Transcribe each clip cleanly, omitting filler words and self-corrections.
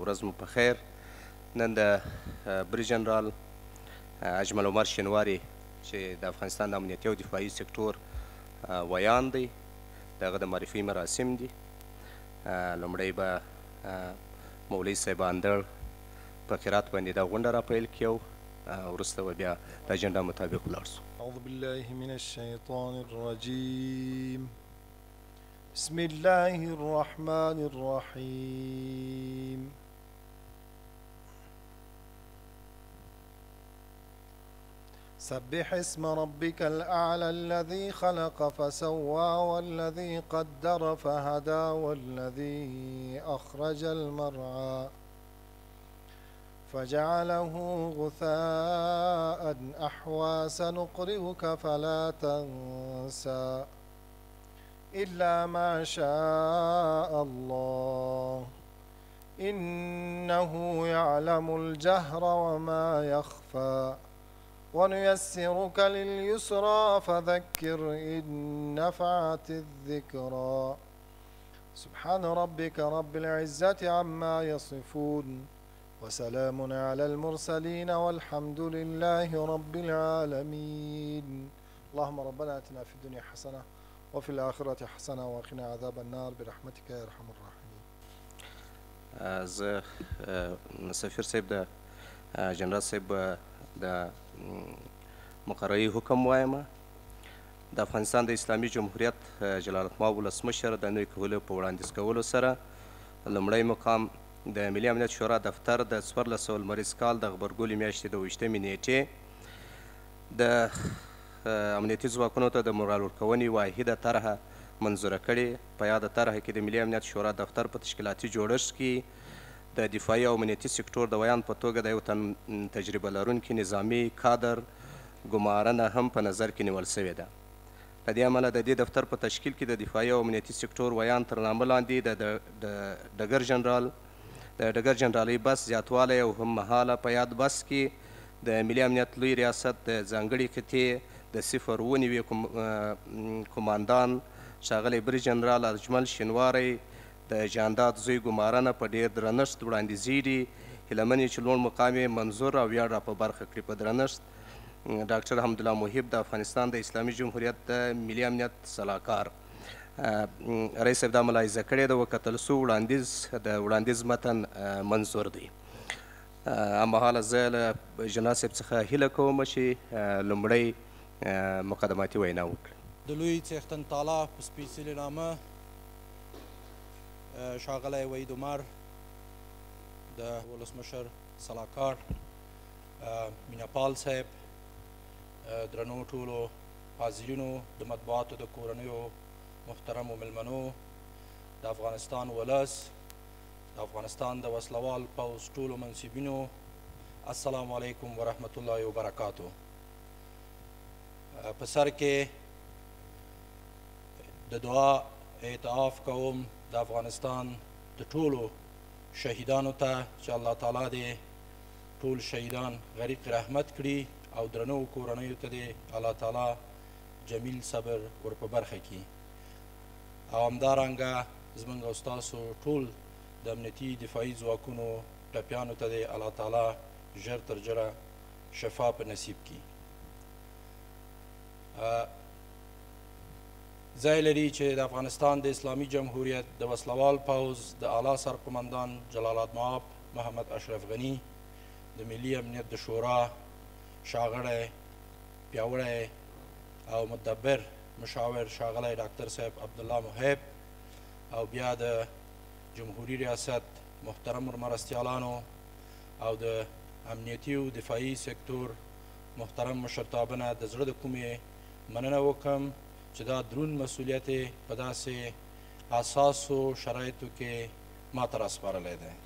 ورځ مو په خیر. نن د بري جنرال اجمل عمر شینواري چې د افغانستان د امنیتي او دفاعي سکتور ویان دی، د هغه د معرفي مراسم دي. لومړی به مولوي صاحب اندړ په قرات باندې دا غونډه راپیل کړو، وروسته به بیا د اجنډا مطابق ولاړ شو. اعوذ بالله من الشیطان الرجیم. بسم الله الرحمن الرحیم. سبح اسم ربك الأعلى الذي خلق فسوى والذي قدر فهدى والذي أخرج المرعى فجعله غثاء أحوى سنقرئك فلا تنسى إلا ما شاء الله إنه يعلم الجهر وما يخفى ونيسرك لليسرى فذكر إن نفعت الذكرى سبحان ربك رب العزة عما يصفون وسلام على المرسلين والحمد لله رب العالمين. اللهم ربنا آتنا في الدنيا حسنة وفي الآخرة حسنة وقنا عذاب النار برحمتك يا أرحم الراحمين. زه سفیر صاحب د جنرال صاحب د مقرري حکم وایم. د افغانستان د اسلامي جمهوریت جلالتمآب ولسمشر د نوي کولو په وړاندیز کولو سره لومړی مقام د ملي امنیت شورا دفتر د 1400 لمریز کال د غبرګولي میاشتې د 28مې نیټې د امنیتي ځواکونو ته د مورال ورکونې واحده طرحه منظوره کړې. په یاده طرحه کې د ملي امنیت شورا دفتر په تشکیلاتي جوړښت کې د دفاعي او امنیتي سکتور د ویان په توګه د یو تن تجربه لرونکي نظامي کادر ګمارنه هم په نظر کې نیول سوې ده. له دې امله د دې دفتر په تشکیل کې د دفاعي او امنیتي سکتور ویان تر نامه لاندې د ډګر جنرالۍ بس زیاتوالی او هم مهاله په یاد بس کې د ملي امنیت لوی ریاست د ځانګړې قطعې د 0 کماندان ښاغلی بري جنرال اجمل شینواری د جانداد زوی ګمارنه په ډېر درنښت وړاندیزېږي. هیله من یم چې لوړ مقام یې منظور او ویاړ را په برخه کړي. په درنښت ډاکټر حمدالله محب د افغانستان د اسلامي جمهوریت د ملي امنیت سلاکار. رئیس صاحب دا ملاحظه کړې ده، وکتل سو وړاندیز متن منظور دی. هممهاله زه له جنرال صاحب څخه هیله کوم چې لومړی مقدماتي وینا وکړي. د لوی څښتن تعالی په سپېڅلي نامه ښاغلی وحید عمر د ولسمشر سلاکار، مینهپال صاحب، درنو ټولو حاضرینو، د مطبوعاتو د کورنیو محترمو مېلمنو، د افغانستان ولس، د افغانستان د وسلوال پوځ ټولو منصبینو، السلام علیکم ورحمت الله وبرکاتو. په سر کې د دعا اعتراف کوم د افغانستان د ټولو شهیدانو ته چې الله تعالی دې ټول شهیدان غریق رحمت کړي او درنو کورنیو ته دې الله تعالی جمیل صبر ور په برخه کړي او همدارنګه زموږ او ستاسو ټول د امنیتي دفاعي ځواکونو ټپیانو ته دې الله تعالی ژر تر ژره شفا په نصیب کړي. ځای لري چې د افغانستان د اسلامي جمهوریت د وسلوال پوځ د اعلی سرقمندان جلالتمآب محمد اشرف غني، د ملي امنیت د شورا ښاغلی پیاوړی او مدبر مشاور ښاغلی ډاکټر صاحب عبدالله محب او بیا د جمهوري ریاست محترم مرستیالانو او د امنیتي او دفاعي سکتور محترم مشرتابه نه د زړه د کومې مننه وکړم چې دا دروند مسؤلیت په داسې اساسو شرایطو کې ما ته راسپارلی دی.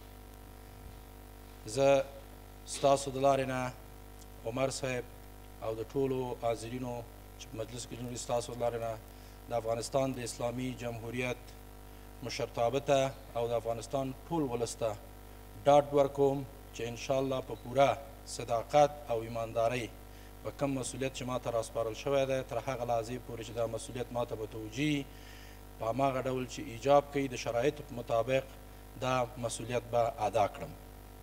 زه ستاسو د لارې نه عمر صاحب او د ټولو حاضرینو چې په مجلس کې جنوبي ستاسو د لارې نه د افغانستان د اسلامي جمهوریت مشرتابه ته او د افغانستان ټول ولس ته ډاډ ورکوم چې انشاءالله په پوره صداقت او ایماندارۍ په کم مسؤلیت چې ما ته راسپارل شوی دی تر هغه لحظې پورې چې دا مسؤلیت ما ته به توجیه په هماغه ډول چې ایجاب کوي د شرایطو په مطابق دا مسئولیت به ادا کړم.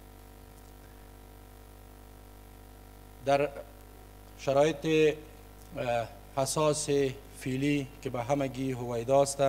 در شرایط حساس فعلی که به همگی هویدا است،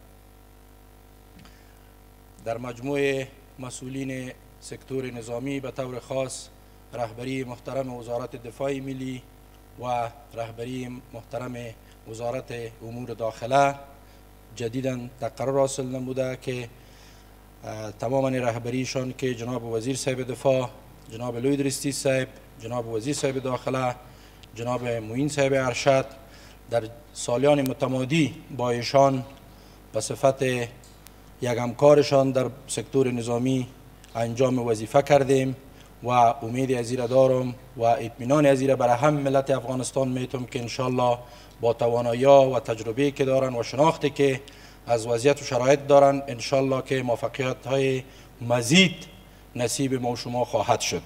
در مجموع مسئولین سکتور نظامی به طور خاص رهبری محترم وزارت دفاع ملی و رهبری محترم وزارت امور داخله جدیداً تقرر حاصل نموده که تماما رهبریشان که جناب وزیر صاحب دفاع، جناب لوی درستی صاحب، جناب وزیر صاحب داخله، جناب معین صاحب ارشد، در سالیان متمادی با ایشان به صفت یک همکارشان در سکتور نظامی انجام وظیفه کردیم و امید از این دارم و اطمینان از این برای هم ملت افغانستان میتونم که انشالله با توانایی‌ها و تجربه که دارن و شناختی که از وضعیت و شرایط دارن انشالله که موفقیت‌های مزید نصیب ما و شما خواهد شد.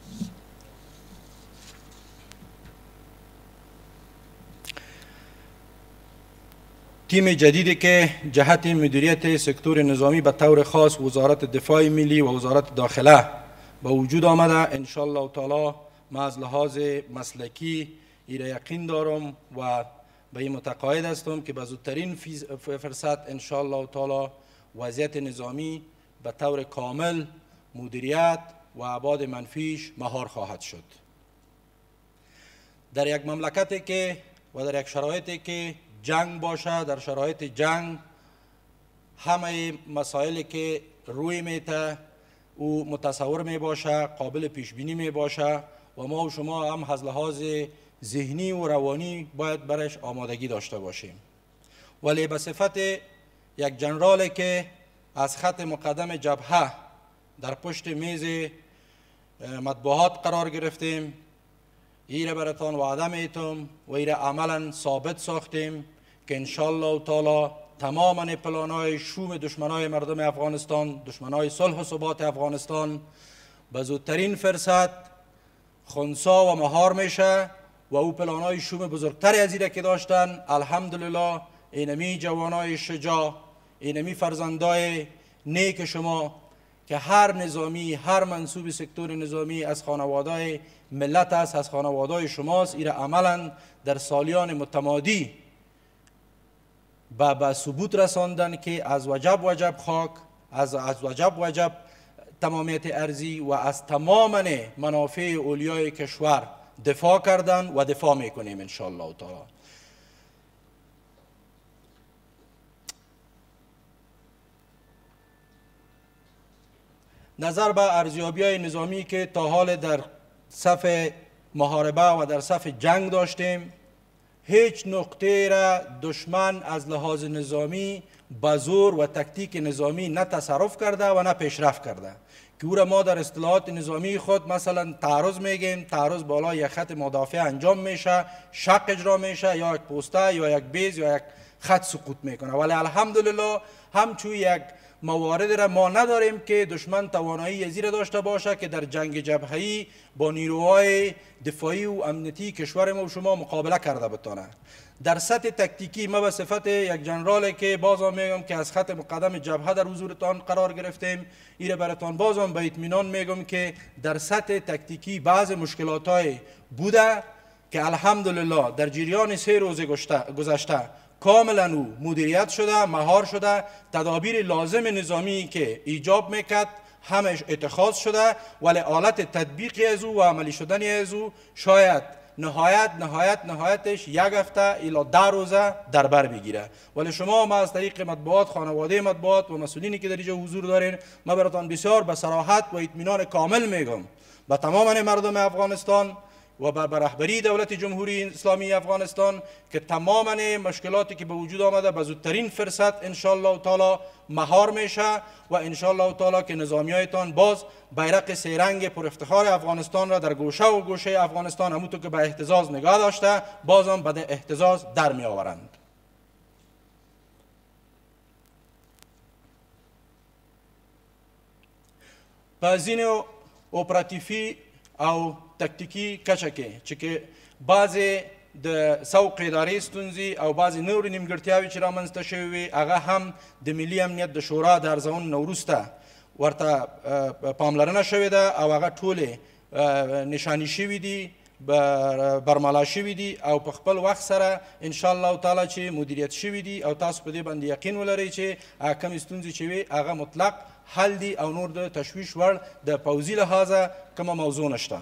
تیم جدیدی که جهت مدیریت سکتور نظامی به طور خاص وزارت دفاع ملی و وزارت داخله به وجود آمده، انشالله تعالی ما از لحاظ مسلکی ایره یقین دارم و به این متقاعد هستم که به زودترین فرصت انشالله تعالی وضعیت نظامی به طور کامل مدیریت و ابعاد منفیش مهار خواهد شد. در یک مملکتی که و در یک شرایطی که جنگ باشه، در شرایط جنگ همه مسائلی که روی میته او متصور می باشه، قابل پیش بینی می باشه و ما و شما هم از لحاظ ذهنی و روانی باید برش آمادگی داشته باشیم. ولی به صفت یک جنرالی که از خط مقدم جبهه در پشت میز مطبوعات قرار گرفتیم، ایره براتان وعده میتم و ایره عملا ثابت ساختیم که انشالله تعالی تماما پلانهای شوم دشمنای مردم افغانستان، دشمنای صلح و ثبات افغانستان به زودترین فرصت خنثی و مهار میشه و او پلانهای شوم بزرگتری از ایره که داشتن الحمدلله اینمی جوانای شجاع، اینمی فرزندای نیک شما که هر نظامی، هر منصوب سکتور نظامی از خانواده ملت است، از خانواده شماست، ایره عملا در سالیان متمادی به ثبوت رساندن که از وجب خاک، از وجب تمامیت ارضی و از تماما منافع اولیای کشور دفاع کردن و دفاع میکنیم انشاءالله تعالی. نظر به ارزیابی‌های نظامی که تا حال در صف محاربه و در صف جنگ داشتیم، هیچ نقطه را دشمن از لحاظ نظامی به زور و تکتیک نظامی نه تصرف کرده و نه پیشرفت کرده که او را ما در اصطلاحات نظامی خود مثلا تعرض میگیم. تعرض بالا یک خط مدافع انجام میشه، شق اجرا میشه، یا یک پوسته یا یک بیز یا یک خط سقوط میکنه. ولی الحمدلله همچون یک موارد را ما نداریم که دشمن توانایی ازی را داشته باشه که در جنگ جبهه‌ای با نیروهای دفاعی و امنیتی کشور ما و شما مقابله کرده بتونه. در سطح تکتیکی ما به صفت یک جنرال که بازم میگم که از خط مقدم جبهه در حضورتان قرار گرفتیم، ایره براتان بازم به اطمینان میگم که در سطح تکتیکی بعض مشکلات‌های بوده که الحمدلله در جریان 3 روز گذشته کاملا او مدیریت شده، مهار شده، تدابیر لازم نظامی که ایجاب میکرد همش اتخاذ شده، ولی آلت تطبیقی از او و عملی شدنی از او شاید نهایتش 1 هفته الی 10 روزه در بر بگیره. ولی شما ما از طریق مطبوعات، خانواده مطبوعات و مسئولینی که در اینجا حضور دارین، ما براتان بسیار به صراحت و اطمینان کامل میگم به تمام مردم افغانستان و به رهبری دولت جمهوری اسلامی افغانستان که تماما مشکلاتی که به وجود آمده به زودترین فرصت انشالله تعالی مهار میشه و انشالله تعالی که نظامیایتان باز بیرق 3 رنگ پر افتخار افغانستان را در گوشه و گوشه افغانستان همونطور که به اهتزاز نگاه داشته بازم به اهتزاز در می آورند. بازین اپراتیفی او تکتیکی کچکه چې بعضې د سوق ادارې ستونزې او بعضې نورې نیمګړتیاوې چې رامنځته شوې وي هغه هم د ملي امنیت د شورا د ارزونې نه وروسته ورته پاملرنه شوې ده او هغه ټولې نشاني شوي دي، برملا شوي دي او په خپل وخت سره انشاءالله تعالی چې مدیریت شوي دي او تاسو په دې باندې یقین ولرئ چې کمې ستونزې چې وي هغه مطلق حل دي او نور د تشویش وړ د پوځي لحاظه کومه موضوع نشته.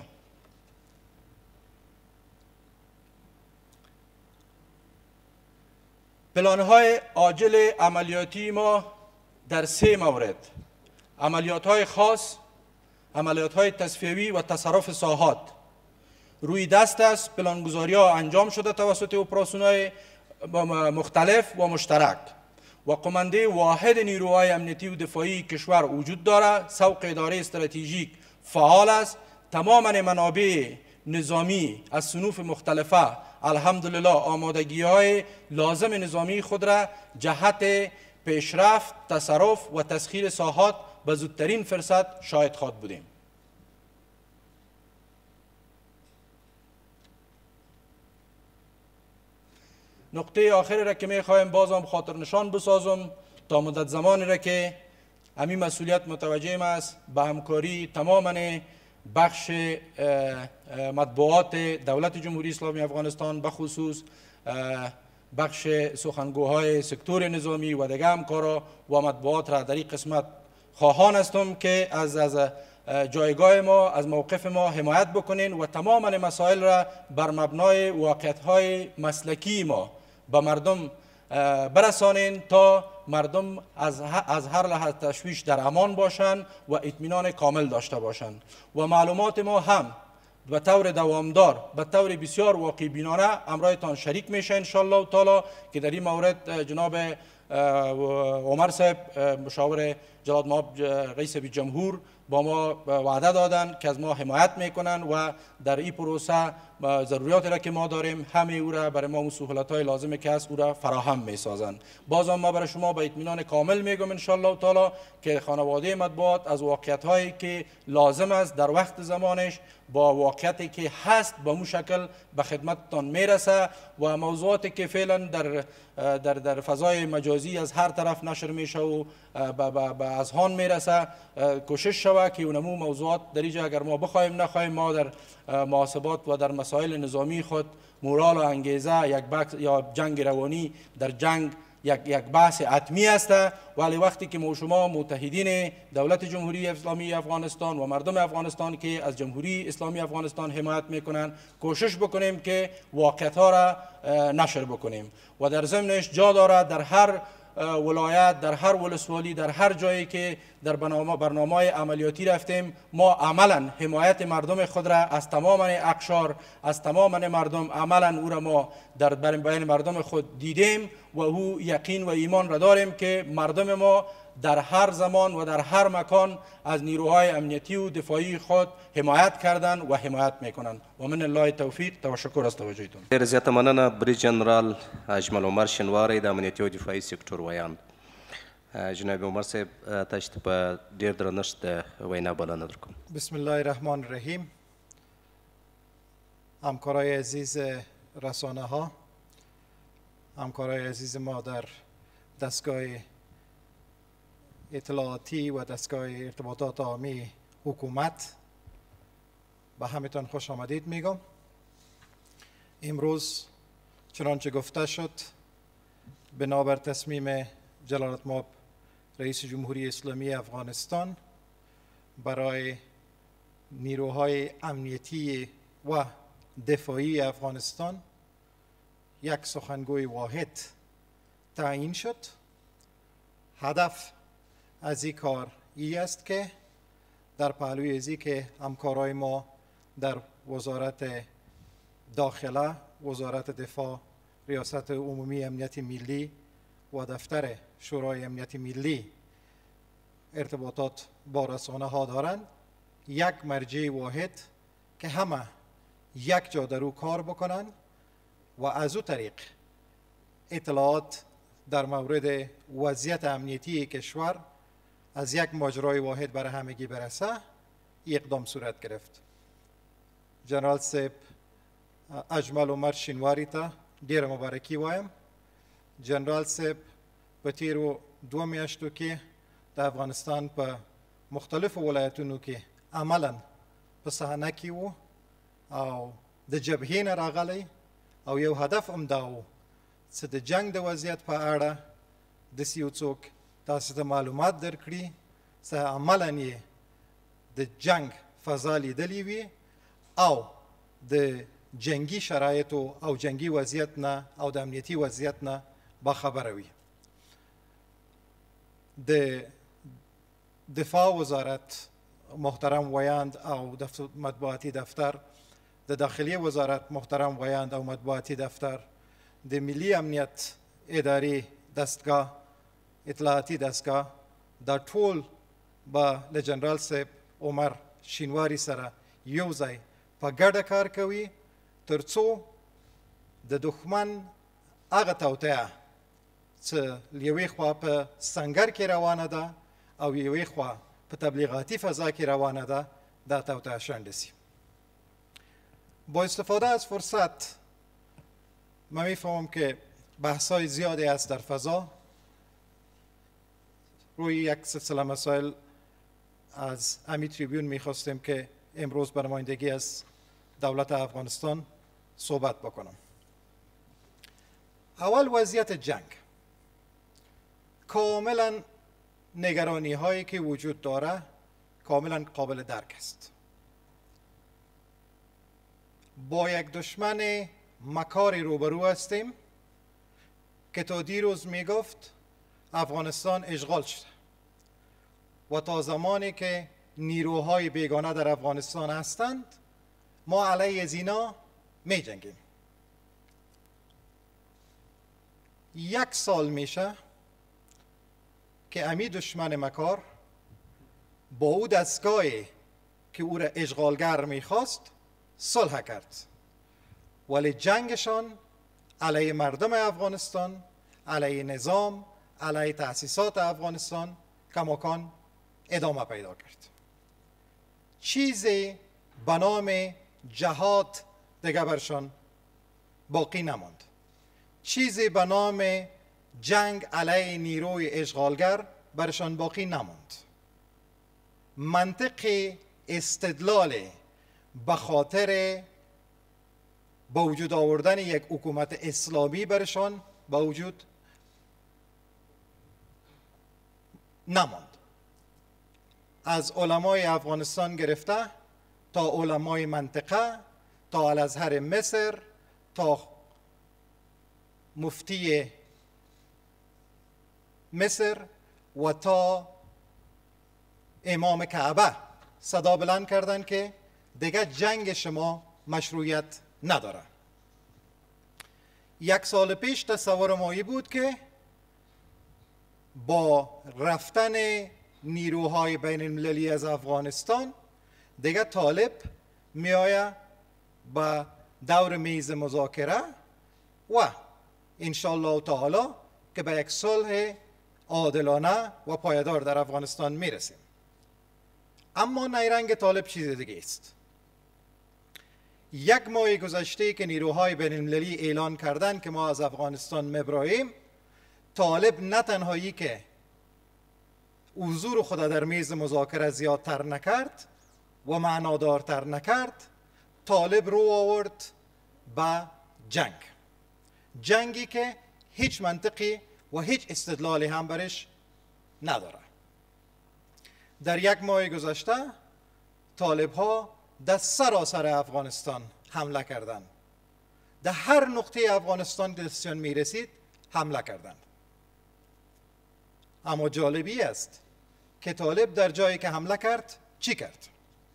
پلان‌های عاجل عملیاتی ما در 3 مورد: عملیات‌های خاص، عملیات‌های تصفیوی و تصرف ساحات روی دست است. پلانگذاری‌ها انجام شده توسط اپراسیون‌های مختلف و مشترک و قمانده واحد نیروهای امنیتی و دفاعی کشور وجود دارد. سوق اداره استراتژیک فعال است. تمام منابع نظامی از صنوف مختلفه الحمدلله آمادگی‌های لازم نظامی خود را جهت پیشرفت، تصرف و تسخیر ساحات به زودترین فرصت شاهد خواهد بودیم. نقطه آخری را که می‌خوایم بازم خاطر نشان بسازم تا مدت زمانی را که همین مسئولیت متوجه است به همکاری تماما بخش مطبوعات دولت جمهوری اسلامی افغانستان، به خصوص بخش سخنگوهای سکتور نظامی و دیگر همکارا و مطبوعات را در این قسمت خواهان هستم که از جایگاه ما، از موقف ما حمایت بکنین و تمام مسائل را بر مبنای واقعیت‌های مسلکی ما به مردم برسانین تا مردم از هر لحاظ تشویش در امان باشند و اطمینان کامل داشته باشند و معلومات ما هم به طور دوامدار، به طور بسیار واقع بینانه امرایتان شریک میشه انشاءالله تعالی که در این مورد جناب عمر صاحب مشاور جلاد مآب رئیس جمهور با ما وعده دادن که از ما حمایت میکنن و در این پروسه ضروریاتی را که ما داریم همه او را برای ما سهولت‌های لازمه که هست او را فراهم میسازند. بازم ما برای شما به اطمینان کامل میگم انشاءالله تعالی که خانواده مطبوعات از واقعیت‌هایی که لازم است در وقت زمانش با واقعیتی که هست به مو شکل به خدمتتان میرسه و موضوعاتی که فعلا در فضای مجازی از هر طرف نشر میشه و به اذهان میرسه کوشش شود که اونمو موضوعات در اینجا اگر ما بخوایم نخوایم ما در محاسبات و در مسائل نظامی خود مورال و انگیزه یک بحث یا جنگ روانی در جنگ یک بحث حتمی است، ولی وقتی که ما شما متحدین دولت جمهوری اسلامی افغانستان و مردم افغانستان که از جمهوری اسلامی افغانستان حمایت میکنند کوشش بکنیم که واقعیت ها را نشر بکنیم و در ضمنش جا دارد در هر ولایت، در هر ولسوالی، در هر جایی که در برنامه‌های عملیاتی رفتیم ما عملا حمایت مردم خود را از تمام اقشار، از تمام مردم عملا او را ما در بین مردم خود دیدیم و او یقین و ایمان را داریم که مردم ما در هر زمان و در هر مکان از نیروهای امنیتی و دفاعی خود حمایت کردن و حمایت میکنند و من الله توفیق. تشکر از توجهتون. ډېره زیاته مننه بریج جنرال اجمل عمر شینواری د امنیتي او دفاعي سکتور ویاند. جناب عمر صاحب تاسو ته په ډېر درنښت د وینا بلنه درکوم. بسم الله الرحمن الرحیم. همکارای عزیز رسانه ها، همکارای عزیز ما در دستگاه اطلاعاتی و دستگاه ارتباطات عامی حکومت، به همتان خوش آمدید میگم. امروز چنانچه گفته شد بنابر تصمیم جلالت مآب رئیس جمهوری اسلامی افغانستان برای نیروهای امنیتی و دفاعی افغانستان یک سخنگوی واحد تعیین شد. هدف از این کار ای است که در پهلوی ازی که همکارای ما در وزارت داخله، وزارت دفاع، ریاست عمومی امنیت ملی و دفتر شورای امنیت ملی ارتباطات با رسانه ها دارند، یک مرجع واحد که همه یک جا در او کار بکنند و از او طریق اطلاعات در مورد وضعیت امنیتی کشور از یک ماجرای واحد برای همگی برسه، اقدام صورت گرفت. جنرال صاحب اجمل عمر شینواری ته ډیره مبارکي وایم. جنرال صاحب په تیرو 2 میاشتو کې د افغانستان په مختلف ولایتونو کې عملا په صحنه کې و او د جبهې نه راغلی او یو هدف هم دا و چې د جنگ د وضعیت په اړه داسې یو څوک تاسو ته معلومات درکړي چې عملا یې د جنگ فضا لیدلې وي او د جنگی شرایطو او جنگی وضعیت نه او د امنیتي وضعیت نه باخبره وي. د دفاع وزارت محترم ویاند او مطبوعاتي دفتر، د داخلي وزارت محترم ویاند او مطبوعاتي دفتر، د ملي امنیت ادارې دستگاه اطلاعاتي دستگاه دا ټول به له جنرال صاحب عمر شینواري سره یو ځای په ګډه کار کوي تر څو د دښمن هغه توطیه چې یوې خوا په سنګر کې روانه ده او یوې خوا په تبلیغاتي فضا کې روانه ده دا توطیه شنډه شي. با استفاده از فرصت من میفهمم که بحث‌های زیادی است در فضا. روی یک سلسله مسائل از امی تریبیون میخواستیم که امروز بر نمایندگی از دولت افغانستان صحبت بکنم. اول وضعیت جنگ. کاملا نگرانی هایی که وجود داره کاملا قابل درک است. با یک دشمن مکاری روبرو هستیم که تا دیروز میگفت افغانستان اشغال شده و تا زمانی که نیروهای بیگانه در افغانستان هستند ما علیه زینا می جنگیم. 1 سال میشه که امی دشمن مکار با او دستگاهی که او را اشغالگر میخواست صلح کرد، ولی جنگشان علیه مردم افغانستان، علیه نظام، علیه تأسیسات افغانستان کماکان ادامه پیدا کرد. چیزی به نام جهاد دیگه برشان باقی نماند. چیزی به نام جنگ علیه نیروی اشغالگر برشان باقی نماند. منطق استدلال به خاطر با وجود آوردن یک حکومت اسلامی برشان با وجود نماند. از علمای افغانستان گرفته تا علمای منطقه، تا الازهر مصر، تا مفتی مصر و تا امام کعبه صدا بلند کردن که دیگه جنگ شما مشروعیت نداره. 1 سال پیش تصور مایی بود که با رفتن نیروهای بین المللی از افغانستان دیگه طالب میآید به دور میز مذاکره و انشالله تعالی که به یک صلح عادلانه و پایدار در افغانستان میرسیم. اما نیرنگ طالب چیز دیگه است. 1 ماه گذشته که نیروهای بین المللی اعلان کردند که ما از افغانستان مبراییم، طالب نه تنهایی که حضور خود در میز مذاکره زیادتر نکرد و معنادارتر نکرد، طالب رو آورد به جنگ. جنگی که هیچ منطقی و هیچ استدلالی هم برش نداره. در 1 ماه گذشته طالب ها در سراسر افغانستان حمله کردند. در هر نقطه افغانستان که دستشان می رسید حمله کردند. اما جالبی است که طالب در جایی که حمله کرد چی کرد؟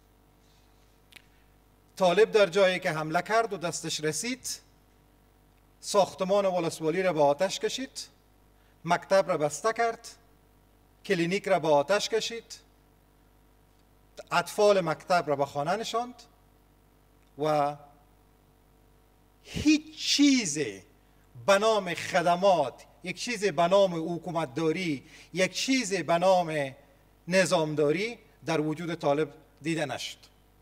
طالب در جایی که حمله کرد و دستش رسید ساختمان ولسوالی را به آتش کشید، مکتب را بسته کرد، کلینیک را به آتش کشید، اطفال مکتب را به خانه نشاند و هیچ چیزی به نام خدمات، یک چیزی به نام حکومتداری، یک چیزی به نام نظامداری در وجود طالب دیده نشد.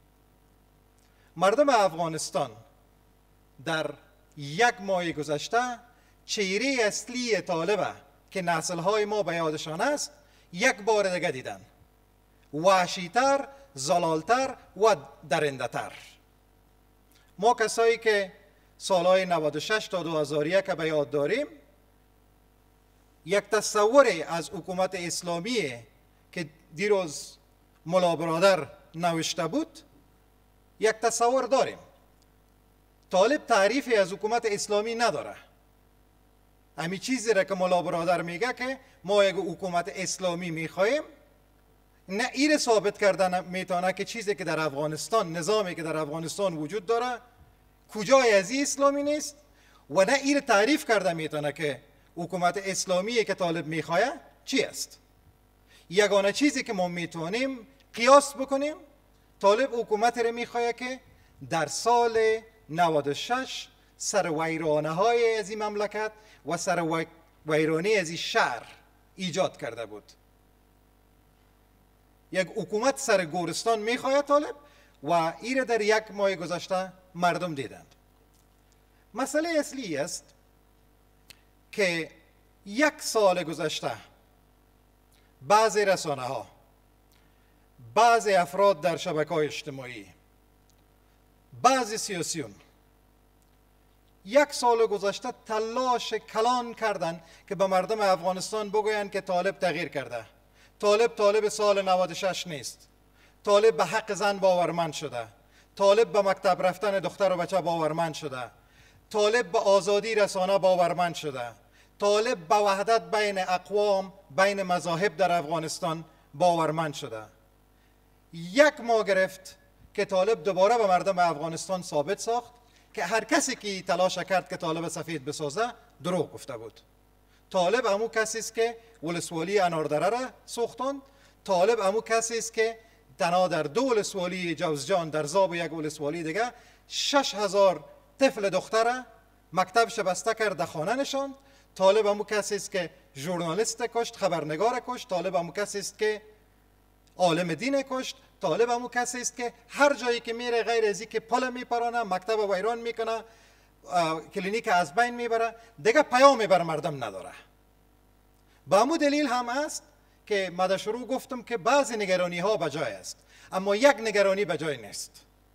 مردم افغانستان در 1 ماه گذشته چهره اصلی طالبه که نسل‌های ما به یادشان است 1 بار دیگه دیدن وحشیتر، زلالتر و درنده‌تر. ما کسایی که سالهای 96 تا 2001 که به یاد داریم، یک تصوری از حکومت اسلامی که دیروز ملا برادر نوشته بود، یک تصور داریم. طالب تعریفی از حکومت اسلامی نداره. همین چیزی را که ملا برادر میگه که ما یک حکومت اسلامی میخواهیم، نه این ثابت کردن میتونه که چیزی که در افغانستان، نظامی که در افغانستان وجود داره کجای از اسلامی نیست، و نه این تعریف کرده میتونه که حکومت اسلامی که طالب میخواه چی است. یگانه چیزی که ما میتونیم قیاس بکنیم، طالب حکومت را میخواه که در سال 96 سر ویرانه های از این مملکت و سر ویرانی از این شهر ایجاد کرده بود. یک حکومت سر گورستان میخواه طالب و این در یک ماه گذشته مردم دیدند. مسئله اصلی است که یک سال گذشته بعضی رسانه ها، بعضی افراد در شبکه‌های اجتماعی، بعضی سیاسیون یک سال گذشته تلاش کلان کردند که به مردم افغانستان بگویند که طالب تغییر کرده. طالب سال 96 نیست. طالب به حق زن باورمند شده. طالب به مکتب رفتن دختر و بچه باورمند شده. طالب به آزادی رسانه باورمند شده. طالب به وحدت بین اقوام، بین مذاهب در افغانستان باورمند شده. یک ماه گرفت که طالب دوباره به مردم افغانستان ثابت ساخت که هر کسی که تلاش کرد که طالب سفید بسازه دروغ گفته بود. طالب همون کسی است که ولسوالی اناردره را سوختاند. طالب همون کسی است که تنها در 2 ولسوالی جوزجان در زاب یک ولسوالی دیگه 6000 طفل دختره مکتبش بسته کرد، خانه نشاند. طالب همون کسی است که ژورنالیست کشت، خبرنگار کشت. طالب همون کسی است که عالم دین کشت. طالب همون کسی است که هر جایی که میره غیر از اینکه پل میپرانه، مکتب ویران میکنه، کلینیک از بین میبره، دیگه پیامی بر مردم نداره. به همون دلیل هم است که من در شروع گفتم که بعضی نگرانی ها بجای است، اما یک نگرانی بجای نیست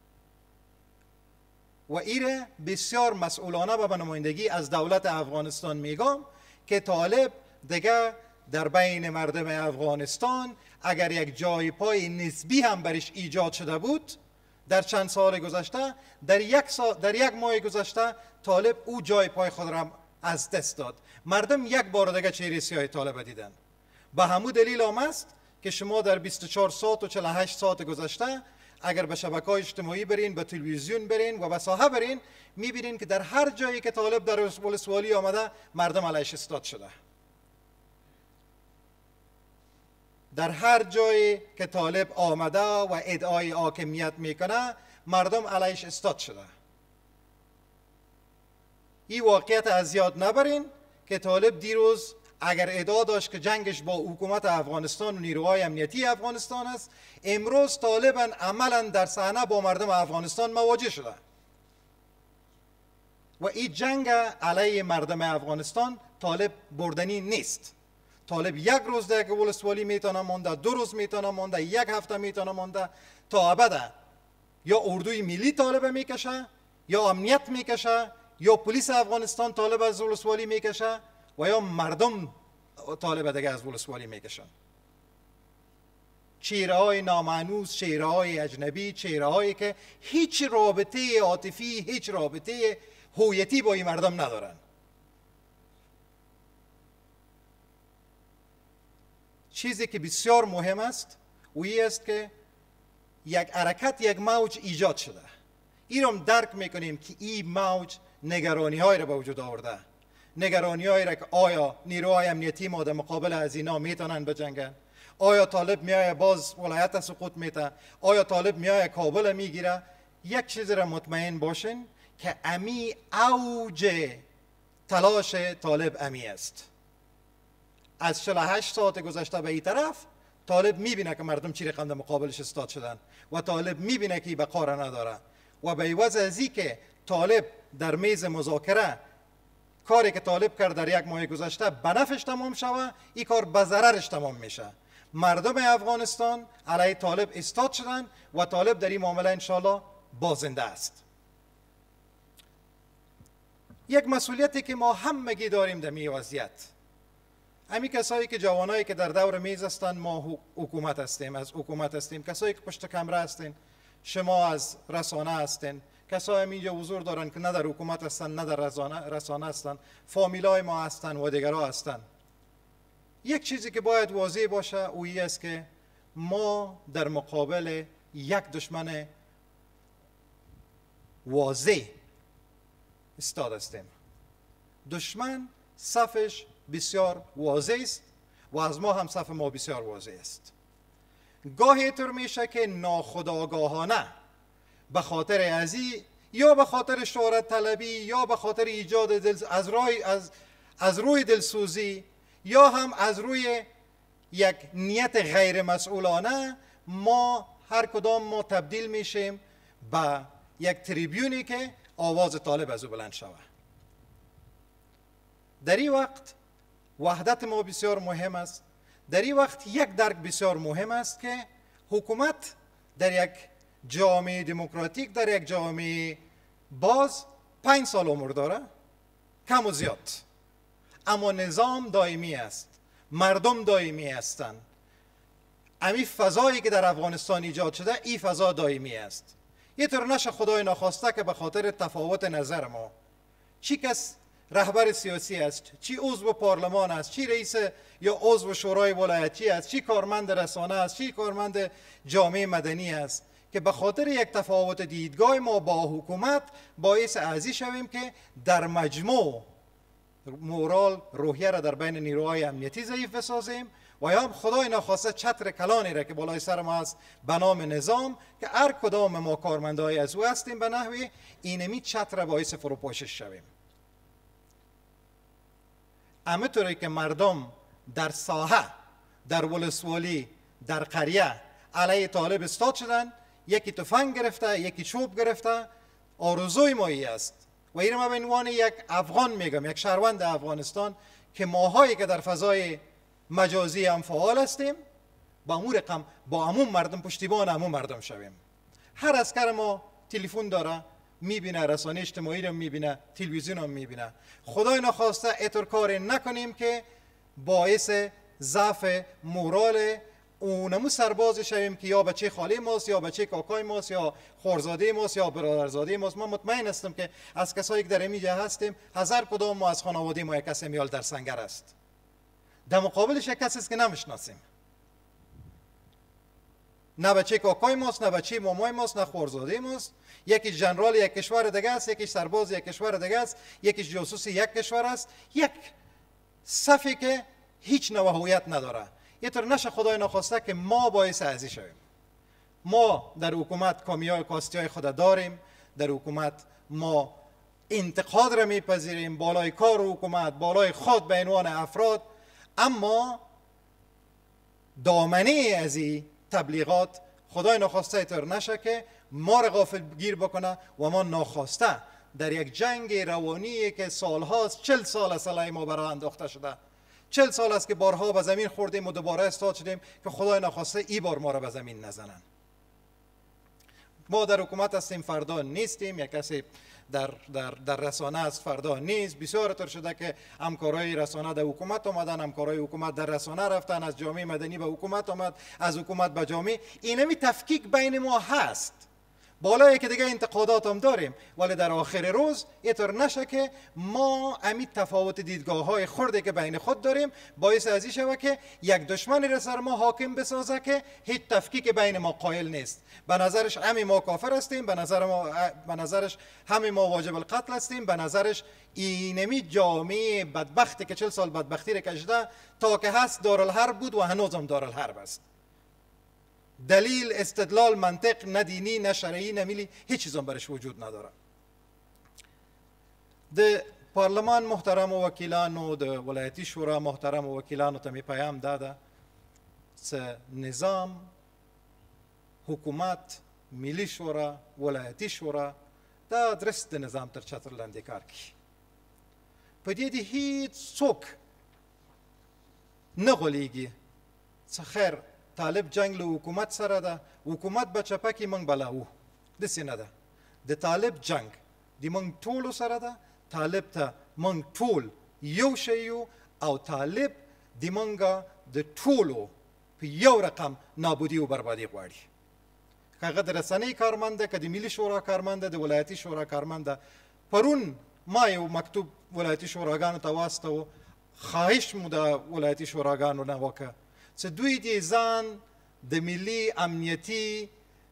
و ایره بسیار مسئولانه و به نمایندگی از دولت افغانستان میگم که طالب دیگه در بین مردم افغانستان اگر یک جای پای نسبی هم برش ایجاد شده بود در چند سال گذشته، در یک ماه گذشته طالب او جای پای خود را از دست داد. مردم یک بار دیگه چهره سیاه طالب دیدن. به همون دلیل هم است که شما در 24 ساعت و 48 ساعت گذشته اگر به شبکه‌های اجتماعی برین، به تلویزیون برین و به ساحه برین، میبینین که در هر جایی که طالب در ولسوالی آمده مردم علیش استاد شده. در هر جایی که طالب آمده و ادعای حاکمیت میکنه مردم علیش استاد شده. این واقعیت از یاد نبرین که طالب دیروز اگر ادعا داشت که جنگش با حکومت افغانستان و نیروهای امنیتی افغانستان است، امروز طالباً عملاً در صحنه با مردم افغانستان مواجه شده و این جنگ علیه مردم افغانستان طالب بردنی نیست. طالب یک روز دیگه ولسوالی میتونه مونده، 2 روز میتونه مونده، 1 هفته میتونه مونده، تا ابد یا اردوی ملی طالب میکشه، یا امنیت میکشه، یا پلیس افغانستان طالب از ولسوالی میکشه و یا مردم طالب دیگه از ولسوالی میکشن. چهره های نامانوس، چهره های اجنبی، چهره هایی که هیچ رابطه عاطفی، هیچ رابطه هویتی با این مردم ندارن. چیزی که بسیار مهم است و این است که یک حرکت، یک موج ایجاد شده. این رو درک میکنیم که این موج نگرانی های را به وجود آورده. نگرانی هایی را که آیا نیروهای امنیتی ما در مقابل از اینا میتونن بجنگن؟ آیا طالب میایه باز ولایت سقوط میته؟ آیا طالب میایه کابل میگیره؟ یک چیز را مطمئن باشین که امی اوج تلاش طالب امی است. از 48 ساعت گذشته به این طرف طالب میبینه که مردم چی رقم در مقابلش استاد شدن و طالب میبینه که بقا را نداره و به عوض از این که طالب در میز مذاکره کاری که طالب کرد در 1 ماه گذشته به نفعش تمام شوه، این کار به ضررش تمام میشه. مردم افغانستان علیه طالب ایستاد شدن و طالب در این معامله انشاءالله بازنده است. یک مسئولیتی که ما همگی داریم در این وضعیت، همین کسایی که جوانایی که در دور میز هستند، ما حکومت هستیم، از حکومت هستیم، کسایی که پشت کمره هستین، شما از رسانه هستین، کسایی هم اینجا حضور دارن که نه در حکومت هستن نه در رسانه هستن، فامیلای ما هستن و دیگرها هستن. یک چیزی که باید واضح باشه او این است که ما در مقابل یک دشمن واضح استاد هستیم. دشمن صفش بسیار واضح است و از ما هم صف ما بسیار واضح است. گاهی طور میشه که ناخودآگاهانه به خاطر ازی یا به خاطر شهرت طلبی یا به خاطر ایجاد از روی دلسوزی یا هم از روی یک نیت غیر مسئولانه ما هر کدام ما تبدیل میشیم به یک تریبیونی که آواز طالب از او بلند شود. در این وقت وحدت ما بسیار مهم است. در این وقت یک درک بسیار مهم است که حکومت در یک جامعه دموکراتیک، در یک جامعه باز 5 سال عمر داره، کم و زیاد، اما نظام دائمی است، مردم دائمی هستند. امی فضایی که در افغانستان ایجاد شده این فضا دائمی است. یه طور نشه خدای نخواسته که به خاطر تفاوت نظر ما، چی کس رهبر سیاسی است، چی عضو پارلمان است، چی رئیس یا عضو شورای ولایتی است، چی کارمند رسانه است، چی کارمند جامعه مدنی است، که به خاطر یک تفاوت دیدگاه ما با حکومت باعث ازی شویم که در مجموع مورال روحیه را در بین نیروهای امنیتی ضعیف بسازیم و یا هم خدای نخواسته چتر کلانی را که بالای سر ما است به نام نظام، که هر کدام ما کارمندای از او هستیم به نحوی اینمی چتر باعث فروپاشش شویم. همینطوری که مردم در ساحه، در ولسوالی، در قریه علیه طالب استاد شدن، یکی تفنگ گرفته، یکی چوب گرفته، آرزوی ما ای است و این ما به عنوان یک افغان میگم، یک شهروند افغانستان که ماهایی که در فضای مجازی هم فعال هستیم، با امور رقم با عموم مردم پشتیبان عموم مردم شویم. هر عسکر ما تلفن داره، میبینه، رسانه اجتماعی رو میبینه، تلویزیون رو میبینه. خدای نخواسته اینطور کار نکنیم که باعث ضعف مورال اونمو سرباز شویم که یا بچه خاله ماست یا بچه کاکای ماست یا خورزاده ماست یا برادرزاده ماست. من مطمئن هستم که از کسایی که در اینجا هستیم، هزار کدام ما از خانواده ما یک کسی میال در سنگر است، در مقابلش یک کسی است که نمیشناسیم، نه بچه کاکای ماست، نه بچه مامای ماست، نه خورزاده ماست. یکی جنرال یک کشور دیگه است، یکی سرباز یک کشور دیگه است، یکی جاسوس یک کشور است، یک صفی که هیچ نوع هویت نداره. یه طور نشه خدای نخواسته که ما باعث ازی شویم. ما در حکومت کامیای کاستیای خود داریم، در حکومت ما انتقاد را میپذیریم، بالای کار حکومت، بالای خود به عنوان افراد، اما دامنه از این تبلیغات خدای نخواسته اینطور نشه که ما را غافل گیر بکنه و ما ناخواسته در یک جنگ روانی که سالهاست، 40 سال است علیه ما برای انداخته شده، 40 سال است که بارها به زمین خوردیم و دوباره استاد شدیم، که خدای نخواسته ای بار ما را به زمین نزنن. ما در حکومت هستیم، فردا نیستیم. یک کسی در رسانه است، فردا نیست. بسیار طور شده که همکارای رسانه در حکومت آمدن، همکارای حکومت در رسانه رفتن، از جامعه مدنی به حکومت آمد، از حکومت به جامعه. اینمی تفکیک بین ما هست. بالایی که دیگه انتقادات هم داریم، ولی در آخر روز اینطور نشه که ما امی تفاوت دیدگاه های خرده که بین خود داریم باعث ازی شود که یک دشمنی را سر ما حاکم بسازه که هیچ تفکیک بین ما قائل نیست. به نظرش همه ما کافر هستیم، به نظرش همه ما واجب القتل هستیم، به نظرش اینمی جامعه بدبختی که 40 سال بدبختی را کشیده تا که هست دارالحرب بود و هنوزم دارالحرب است. دلیل، استدلال، منطق، نه دینی، نه شرعی، نه ملی، هیچ چیز هم برش وجود نداره. د پارلمان محترم و وکیلان و د ولایتی شورا محترم و وکیلان ته می پیام داده نظام، حکومت، ملی شورا، ولایتی شورا دا درست نظام تر چتر لاندې کار کوي. په دې هیڅ څوک نه غولېږي څه خیر طالب جنگ له حکومت سره ده، حکومت به چپه کې موږ بلاوو، داسې نه ده. د طالب جنگ د موږ ټولو سره ده، طالب ته موږ ټول یو شی یو او طالب د موږ د ټولو په یو رقم نابودي او بربادي غواړي. که هغه د رسنۍ کارمند ده، که د ملي شورا کارمند ده، د ولایتي شورا کارمند ده. پرون ما یو مکتوب ولایتي شوراګانو ته واستو، خواهش مو د ولایتي شوراګانو نه وکړه چې دوی دې ځان د ملي امنیتي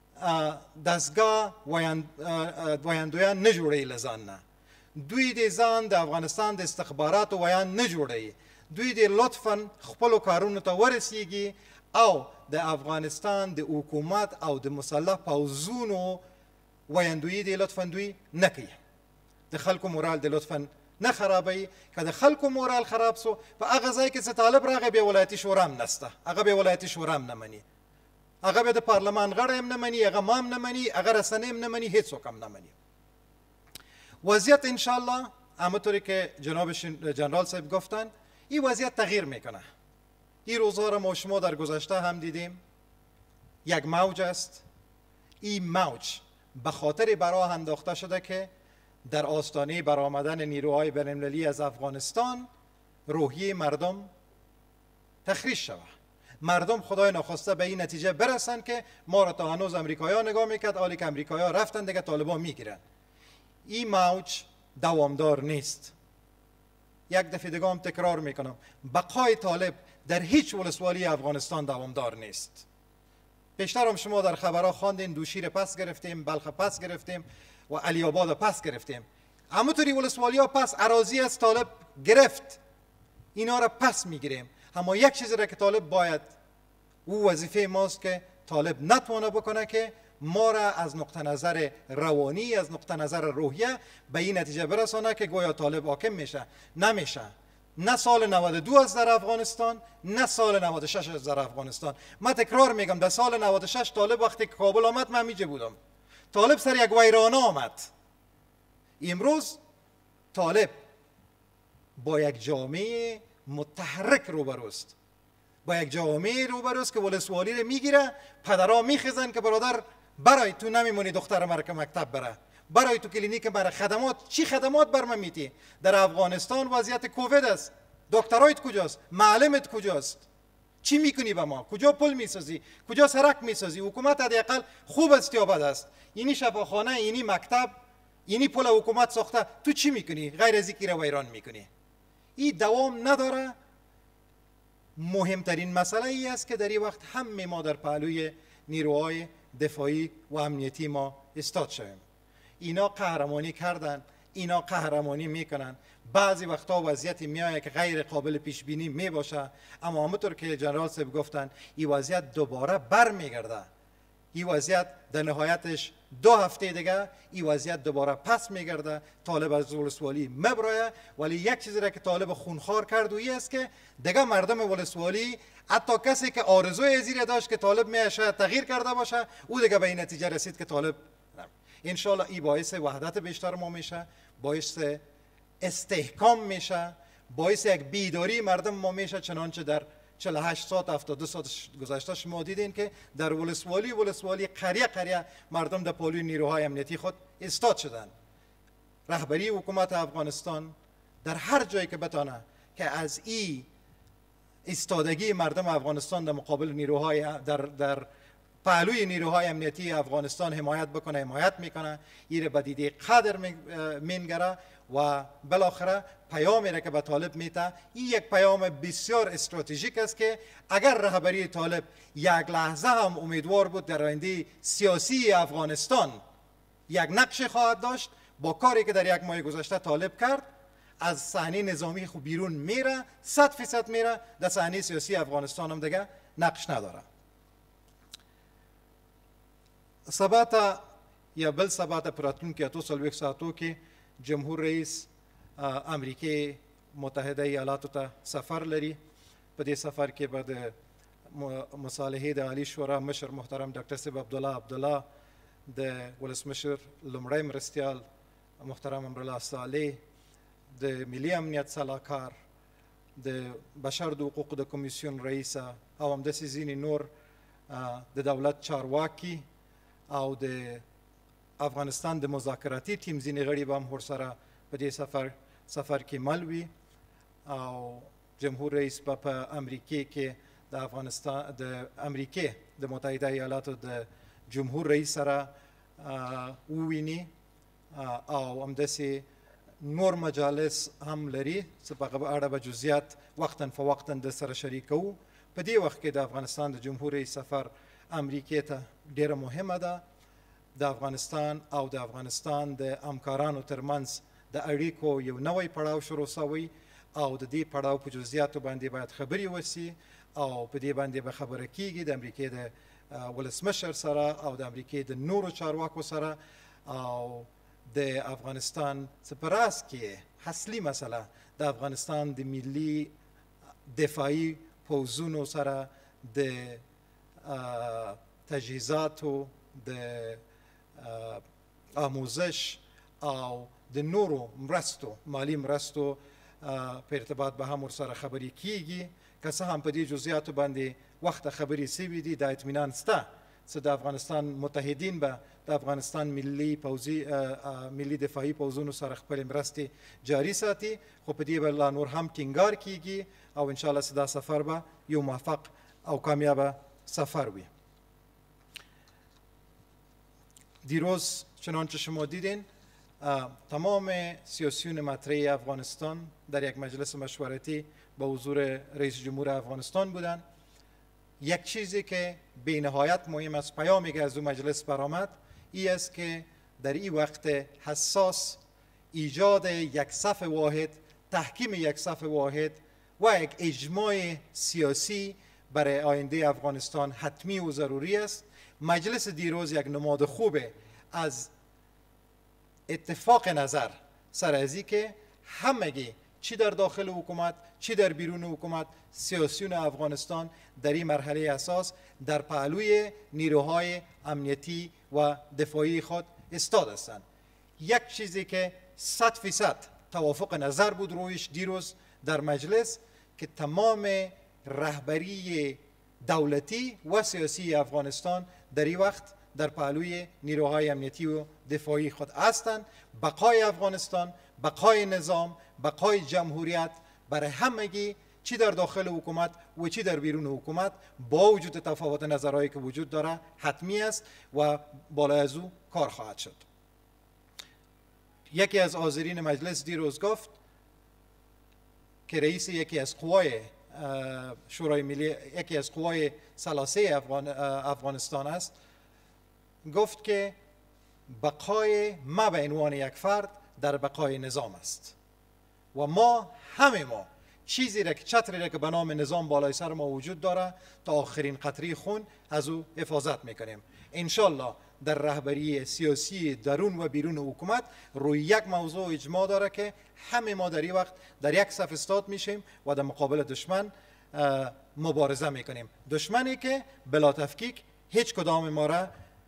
دستګاه ویاندویان نه جوړوي له ځان نه، دوی دې ځان د افغانستان د استخباراتو ویان نه جوړوي، دوی دې لطفا خپلو کارونو ته ورسیږي او د افغانستان د حکومت او د مسلح پوځونو ویاندویي دې لطفا دوی نه کوي، د خلکو مورال دې لطفا نه خرابوي. که د خلکو مورال خراب سو په هغه ځای کې چې طالب راغی بیا ولایتي شورا هم نسته، هغه بیا ولایتي شورا هم نه مني، هغه بیا د پارلمان غړی هم نه مني، هغه ما هم نه مني، هغه رسنۍ هم نه مني، هیڅوک هم نه مني. وضعیت انشاءالله همونطوری که جناب جنرال صاحب گفتن این وضعیت تغییر میکنه. این روزها را ما شما در گذشته هم دیدیم، یک موج است. این موج به خاطر براه انداخته شده که در آستانه برآمدن نیروهای بین‌المللی از افغانستان روحیه مردم تخریش شود. مردم خدای ناخواسته به این نتیجه برسن که ما را تا هنوز امریکایی‌ها نگاه میکرد، حالی که امریکایی‌ها رفتن دیگه طالبان میگیرن. این موج دوامدار نیست. یک دفعه دیگه هم تکرار میکنم، بقای طالب در هیچ ولسوالی افغانستان دوامدار نیست. پیشتر هم شما در خبرها خواندین دوشیر پس گرفتیم، بلخ پس گرفتیم و علی آباد پس گرفتیم. همونطوری ولسوالی ها پس اراضی از طالب گرفت، اینا را پس میگیریم. اما یک چیزی را که طالب باید، او وظیفه ماست که طالب نتوانه بکنه که ما را از نقطه نظر روانی، از نقطه نظر روحیه به این نتیجه برسانه که گویا طالب حاکم میشه. نمیشه. نه سال 92 از در افغانستان، نه سال 96 از در افغانستان. من تکرار میگم در سال 96 طالب وقتی که کابل آمد من میجه بودم. طالب سر یک ویرانه آمد. امروز طالب با یک جامعه متحرک روبروست، با یک جامعه روبروست که ولسوالی رو میگیره، پدرها میخزن که برادر برای تو نمیمونی دختر مرا که مکتب بره، برای تو کلینیک بره، خدمات چی خدمات بر من میتی؟ در افغانستان وضعیت کووید است، دکترایت کجاست؟ معلمت کجاست؟ چی میکنی به ما؟ کجا پل میسازی؟ کجا سرک میسازی؟ حکومت حداقل خوب است یا بد است؟ اینی شفاخانه، اینی مکتب، اینی پل حکومت ساخته، تو چی میکنی؟ غیر از اینکه رو ویران میکنی. این دوام نداره. مهمترین مسئله ای است که در این وقت همه ما در پهلوی نیروهای دفاعی و امنیتی ما استاد شویم. اینا قهرمانی کردن، اینا قهرمانی میکنن. بعضی وقتا وضعیت میایه که غیر قابل پیش بینی می باشه، اما همونطور که جنرال صاحب گفتن این وضعیت دوباره برمیگرده. این وضعیت در نهایتش 2 هفته دیگه این وضعیت دوباره پس میگرده، طالب از ولسوالی مبرایه. ولی یک چیزی را که طالب خونخوار کرد و این است که دیگه مردم ولسوالی، حتی کسی که آرزوی ازیر داشت که طالب می شاید تغییر کرده باشه، او دیگه به این نتیجه رسید که طالب انشالله این باعث وحدت بیشتر ما میشه، باعث استحکام میشه، باعث یک بیداری مردم ما میشه. چنانچه در 48 ساعت 72 ساعت گذشته شما دیدین که در ولسوالی قریه مردم در پالوی نیروهای امنیتی خود استاد شدن. رهبری حکومت افغانستان در هر جایی که بتانه که از این ایستادگی مردم افغانستان در مقابل نیروهای در پهلوی نیروهای امنیتی افغانستان حمایت بکنه، حمایت میکنه، این به دیده قدر مینگره و بالاخره پیامی را که به طالب میته، این یک پیام بسیار استراتژیک است که اگر رهبری طالب یک لحظه هم امیدوار بود در آینده سیاسی افغانستان یک نقش خواهد داشت، با کاری که در یک ماه گذشته طالب کرد از صحنه نظامی خوب بیرون میره، 100% میره، در صحنه سیاسی افغانستان هم دیگه نقش نداره. سبات یا بل سبات پراتون که اتو سالویک ساعتو که جمهور رئیس امریکای متحده ایالاتو ته سفر لري. په دې سفر کې به د مصالحې د عالی شورا مشر محترم ډاکټر صاحب عبدالله، د ولسمشر لومړی مرستیال محترم امرالله صالح، د ملي امنیت سلاکار، د بشر د حقوقو د کمیسیون رئیس او همداسې ځینې نور د دولت چارواکي او د افغانستان د مذاکراتي ټیم ځینې غړي به هم ورسره په دې سفر کې مل وي او جمهور رئیس به په امریکې کې د افغانستان د امریکې د متحده ایالاتو د جمهور رئیس سره وویني او همداسې نور مجالس هم لري چې په هغه اړه به جزئیات وقتا فوقتا د سره شریکوو. په دې وخت کې د افغانستان د جمهور رئیس سفر امریکې ته ډیره مهمه ده. د افغانستان او د افغانستان د همکارانو ترمنځ د اړیکو یو نوی پړاو شروع شوی او د دې پړاو په جزئیاتو باندې باید خبرې وشي او په دې باندې به خبره کیږي د امریکې د ولسمشر سره او د امریکې د نورو چارواکو سره او د افغانستان څه په راز کې اصلي مسله د افغانستان د ملي دفاعي پوځونو سره د تجهیزاتو د آموزش او د نورو مرستو مالی مرستو په ارتباط به هم ورسره خبرې کیږي. که څه هم په دې جزئیاتو باندې وخت خبرې سوي دي د اطمینان شته چې د افغانستان متحدین به د افغانستان ملي دفاعي پوځونو سره خپل مرستې جاري ساتي خو په دې به لا نور هم ټینګار کیږي او انشاءالله چې دا سفر به یو موفق او کامیابه سفر وي. دیروز چنانچه شما دیدین تمام سیاسیون مطرح افغانستان در یک مجلس مشورتی با حضور رئیس جمهور افغانستان بودند. یک چیزی که به نهایت مهم است پیامی که از اون مجلس برآمد این است که در این وقت حساس ایجاد یک صف واحد، تحکیم یک صف واحد و یک اجماع سیاسی برای آینده افغانستان حتمی و ضروری است. مجلس دیروز یک نماد خوبه از اتفاق نظر سر از این که همگی چی در داخل حکومت چی در بیرون حکومت سیاسیون افغانستان در این مرحله اساس در پهلوی نیروهای امنیتی و دفاعی خود ایستاد هستند. یک چیزی که 100% توافق نظر بود رویش دیروز در مجلس که تمام رهبری دولتی و سیاسی افغانستان در این وقت در پهلوی نیروهای امنیتی و دفاعی خود هستند. بقای افغانستان، بقای نظام، بقای جمهوریت برای همگی چی در داخل حکومت و چی در بیرون حکومت با وجود تفاوت نظرهایی که وجود داره حتمی است و بالای از او کار خواهد شد. یکی از حاضرین مجلس دیروز گفت که رئیس یکی از قوای شورای ملی، یکی از قوای ثلاثه افغانستان است، گفت که بقای ما به عنوان یک فرد در بقای نظام است و ما همه ما چیزی را که چتری را که به نام نظام بالای سر ما وجود داره تا آخرین قطره خون از او حفاظت میکنیم. انشالله در رهبری سیاسی درون و بیرون حکومت روی یک موضوع اجماع داره که همه ما در این وقت در یک صف ایستاد میشیم و در مقابل دشمن مبارزه میکنیم. دشمنی که بلا تفکیک هیچ کدام ما را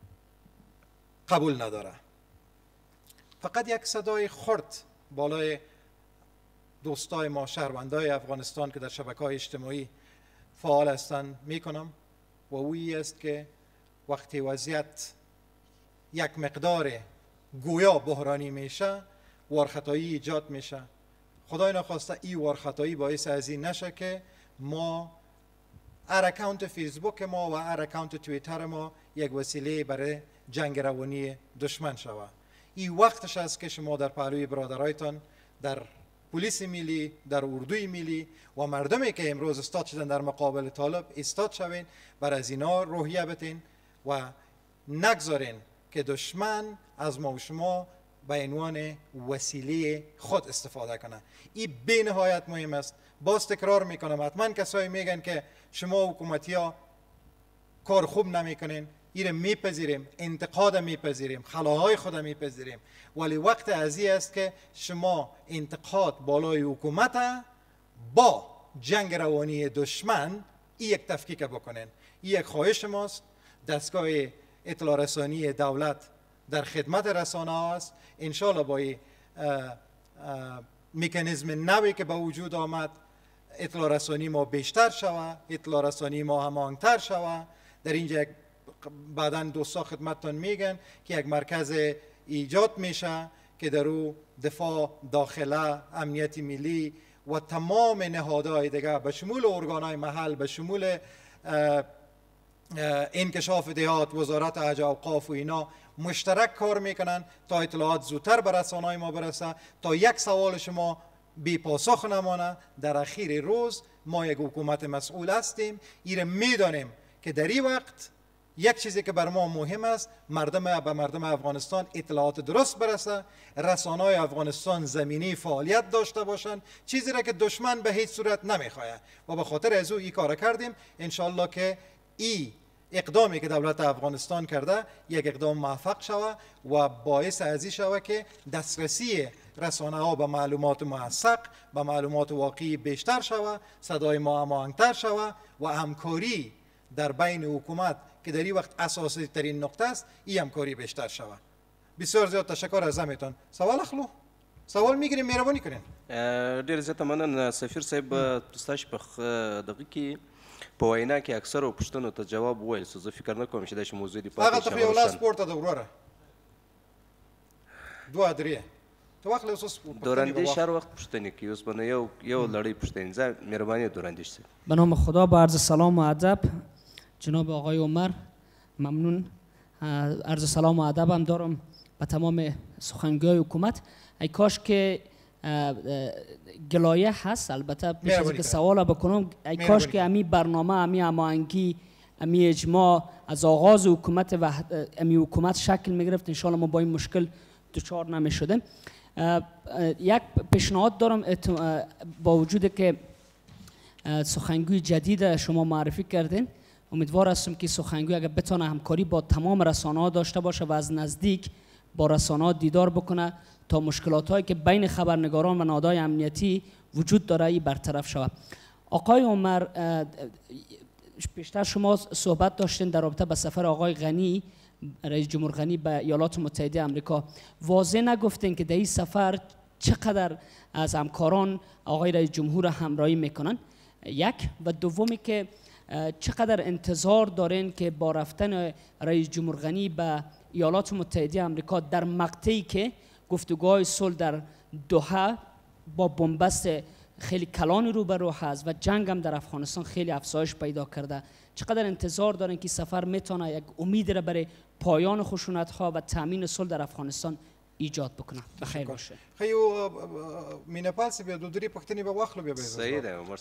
قبول نداره. فقط یک صدای خرد بالای دوستای ما شهروندای افغانستان که در شبکه‌های اجتماعی فعال هستند میکنم و اویی است که وقتی وضعیت یک مقدار گویا بحرانی میشه وارخطایی ایجاد میشه. خدای نخواسته این وارخطایی باعث از این نشه که ما هر اکانت فیسبوک ما و هر اکانت توییتر ما یک وسیله برای جنگ روانی دشمن شود. این وقتش است که شما در پهلوی برادرایتان در پلیس ملی، در اردوی ملی و مردمی که امروز استاد شدن در مقابل طالب استاد شوین، بر از اینا روحیه بتین و نگذارین که دشمن از ما و شما به عنوان وسیله خود استفاده کنه. این به نهایت مهم است. باز تکرار میکنم، حتما کسایی میگن که شما حکومتی ها کار خوب نمیکنین، این میپذیریم، انتقاد میپذیریم، خلاهای خود میپذیریم، ولی وقت ازی است که شما انتقاد بالای حکومت با جنگ روانی دشمن این یک تفکیک بکنین. این یک خواهش ماست. دستگاه اطلاع رسانی دولت در خدمت رسانه ها است. انشالله با مکانیزم نوی که به وجود آمد اطلاع رسانی ما بیشتر شود، اطلاع رسانی ما هماهنگتر شود. در اینجا بعداً دوستا خدمتتان میگن که یک مرکز ایجاد میشه که در او دفاع داخله، امنیت ملی و تمام نهادهای دیگه به شمول ارگانهای محل، به شمول انکشاف دهات، وزارت حج و اوقاف و اینا مشترک کار میکنن تا اطلاعات زودتر به رسانه‌های ما برسه، تا یک سوال شما بی پاسخ نمانه. در اخیر روز ما یک حکومت مسئول هستیم، ایره میدانیم که در این وقت یک چیزی که بر ما مهم است، مردم افغانستان اطلاعات درست برسه، رسانه‌های افغانستان زمینی فعالیت داشته باشند، چیزی را که دشمن به هیچ صورت نمیخواه و به خاطر از او این کار کردیم. انشالله که این اقدامی که دولت افغانستان کرده یک اقدام موفق شود و باعث ازی شود که دسترسی رسانه ها به معلومات موثق، به معلومات واقعی بیشتر شود، صدای ما هماهنگتر شود و همکاری در بین حکومت که در این وقت اساسی ترین نقطه است، این همکاری بیشتر شود. بسیار زیاد تشکر از همتون. سوال اخلو؟ سوال میگیریم، مهربانی کنین. ډېر زیاته مننه سفیر صاحب. ستاسو په دغه کې په وینا کې اکثرو پوښتنو ته جواب وویل سو. زه فکر نه کوم چې داسې موضوع دې پاتې هغه ته یو لاس پورته ده وروره. دوه درې ته واخلې اوس دورندیش هر وخت پوښتنې کوي. اوس به نه یو لړۍ پوښتنې. زه مهرباني دورندیش صاحب. به نام خدا، با عرض سلام و ادب جناب آقای عمر، ممنون. عرض سلام و ادب هم دارم به تمام سخنگوی حکومت. ای کاش که گلایه هست، البته پیش از که سوال بکنم، ای کاش که امی برنامه، امی هماهنگی، امی اجماع از آغاز حکومت و امی حکومت شکل میگرفت، ان شاء الله ما با این مشکل دچار نمیشدیم. یک پیشنهاد دارم، با وجود که سخنگوی جدید شما معرفی کردین، امیدوار هستم که سخنگوی اگر بتونه همکاری با تمام رسانه‌ها داشته باشه و از نزدیک با رسانه‌ها دیدار بکنه تا مشکلات هایی که بین خبرنگاران و نهادهای امنیتی وجود داره ای برطرف شود. آقای عمر، پیشتر شما صحبت داشتین در رابطه با سفر آقای غنی، رئیس جمهور غنی به ایالات متحده آمریکا. واضح نگفتین که در این سفر چقدر از همکاران آقای رئیس جمهور همراهی میکنن؟ یک. و دومی که چقدر انتظار دارین که با رفتن رئیس جمهور غنی به ایالات متحده آمریکا در مقطعی که گفتگوهای صلح در دوحه با بنبست خیلی کلانی روبرو هست و جنگ هم در افغانستان خیلی افزایش پیدا کرده، چقدر انتظار دارین که سفر میتونه یک امید را برای پایان خشونت ها و تامین صلح در افغانستان ایجاد بکنه؟ بخیر باشه. خیو مینپال سی بیا دو دری پختنی به واخلو بیا. صحیح ده عمر.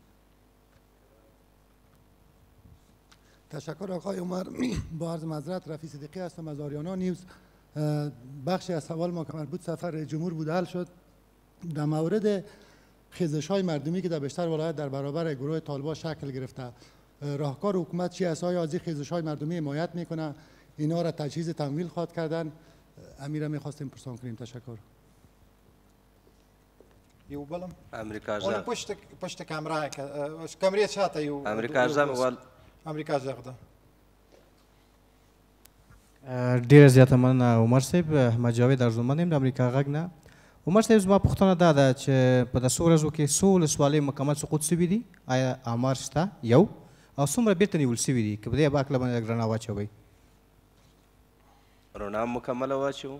تشکر آقای عمر. با عرض معذرت، رفیع صدیقی هستم از آریانا نیوز. بخشی از سوال ما که مربوط سفر رئیس جمهور بود حل شد. در مورد خیزش های مردمی که در بیشتر ولایت در برابر گروه طالبان شکل گرفته، راهکار حکومت چی است؟ آیا از این خیزش های مردمی حمایت میکنه؟ اینا را تجهیز تمویل خواهد کردن؟ امیر میخواستیم پرسان کنیم. تشکر. یو بلم امریکا اون پشت کامرا کامرا چاته یو امریکا ځم امریکا ځغده. ډیره زیاته مننه عمر صاحب. احمد جاوید ارزومند یم د امریکا غږ نه. عمر صاحب زما پوښتنه دا ده چې په داسې ورځو کې څو ولسوالۍ مکمل سقوط شوي دي؟ آیا آمار شته؟ یو. او څومره بیرته نیول شوي دي؟ که په دې هکله باندې لږ رڼا واچوئ. رڼا مکمله واچوم.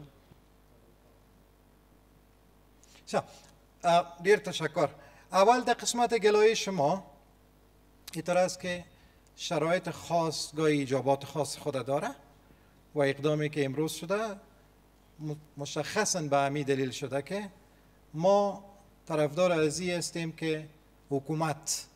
دیر تشکر. اول در قسمت گلایه شما اینطور است که شرایط خاص گاهی ایجابات خاص خود داره و اقدامی که امروز شده مشخصاً به همین دلیل شده که ما طرفدار ازی هستیم که حکومت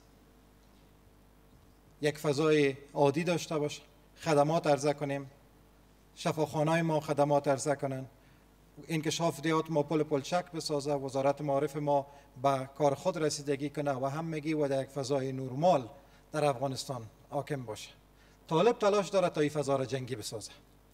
یک فضای عادی داشته باشه، خدمات عرضه کنیم، شفاخانه‌های ما خدمات عرضه کنن، انکشاف دهات ما پلچک بسازه، وزارت معارف ما به کار خود رسیدگی کنه و همگی و در یک فضای نرمال در افغانستان حاکم باشه. طالب تلاش داره تا این فضا را جنگی بسازه.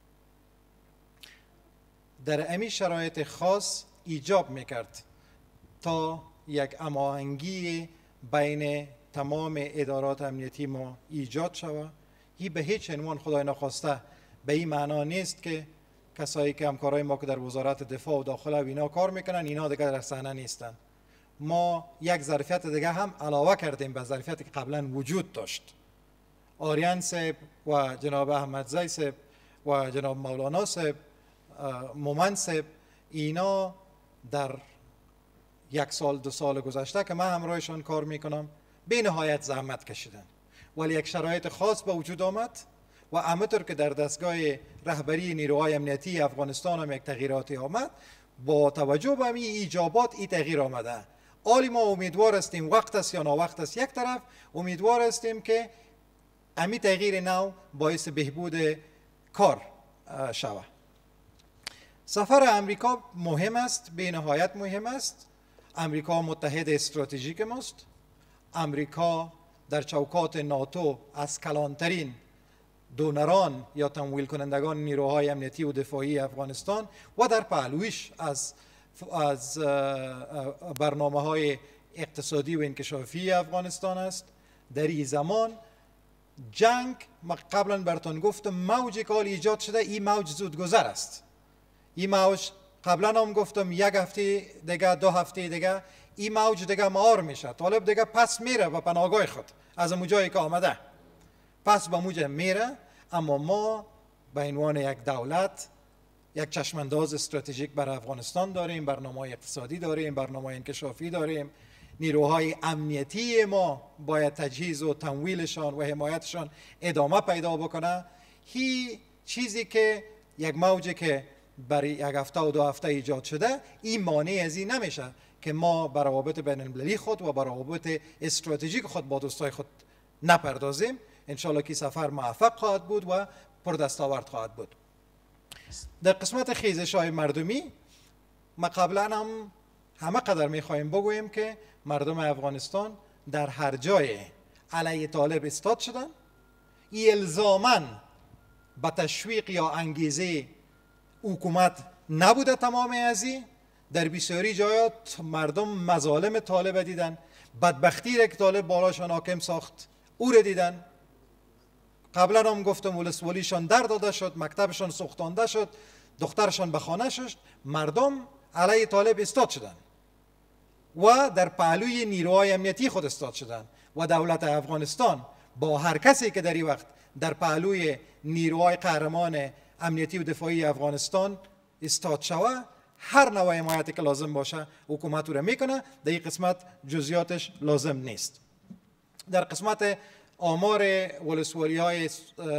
در امی شرایط خاص ایجاب میکرد تا یک هماهنگی بین تمام ادارات امنیتی ما ایجاد شود. این به هیچ عنوان خدای نخواسته به این معنا نیست که کسایی که همکارای ما که در وزارت دفاع و داخله و اینا کار میکنن اینا دیگر در صحنه نیستن. ما یک ظرفیت دیگه هم علاوه کردیم به ظرفیتی که قبلا وجود داشت. آریان صاحب و جناب احمدزی صاحب و جناب مولانا صاحب، مومن صاحب، اینا در یک سال 2 سال گذشته که من همراهشان کار میکنم به نهایت زحمت کشیدن، ولی یک شرایط خاص به وجود آمد و همونطور که در دستگاه رهبری نیروهای امنیتی افغانستان هم یک تغییراتی آمد، با توجه به این ایجابات این تغییر آمده. حالی ما امیدوار هستیم، وقت است یا ناوقت است یک طرف، امیدوار هستیم که امی تغییر نو باعث بهبود کار شود. سفر امریکا مهم است، به نهایت مهم است. امریکا متحد استراتژیک ماست. امریکا در چوکات ناتو از کلانترین دونران یا تمویل کنندگان نیروهای امنیتی و دفاعی افغانستان و در پهلویش از برنامه های اقتصادی و انکشافی افغانستان است. در این زمان جنگ، ما قبلا براتون گفتم، موجی که ایجاد شده، این موج زودگذر است. این موج قبلا هم گفتم 1 هفته دیگه 2 هفته دیگه این موج دیگه مهار میشه، طالب دیگه پس میره و پناهگاه خود از اون جایی که آمده پس به موج میره. اما ما به عنوان یک دولت یک چشمانداز استراتژیک بر افغانستان داریم، برنامه اقتصادی داریم، برنامه انکشافی داریم. نیروهای امنیتی ما باید تجهیز و تمویلشان و حمایتشان ادامه پیدا بکنه. هی چیزی که یک موجی که برای 1 هفته و 2 هفته ایجاد شده، این مانع از این نمیشه که ما بر روابط بین المللی خود و بر روابط استراتژیک خود با دوستای خود نپردازیم. انشالله که سفر موفق خواهد بود و پردستاورد خواهد بود. در قسمت خیزش‌های مردمی، ما قبلا هم همه قدر میخواهیم بگوییم که مردم افغانستان در هر جای علیه طالب استاد شدن. الزاماً به تشویق یا انگیزه حکومت نبوده. تمام ازی در بسیاری جایات مردم مظالم طالب دیدن، بدبختی را که طالب بالاشان حاکم ساخت او را دیدن. قبلا هم گفتم ولسوالیشان در داده شد، مکتبشان سوختانده شد، دخترشان به خانه شد. مردم علیه طالب استاد شدن و در پهلوی نیروهای امنیتی خود استاد شدن و دولت افغانستان با هر کسی که در این وقت در پهلوی نیروهای قهرمان امنیتی و دفاعی افغانستان استاد شوه، هر نوع حمایتی که لازم باشه حکومت رو میکنه. در این قسمت جزئیاتش لازم نیست. در قسمت آمار ولسوالی های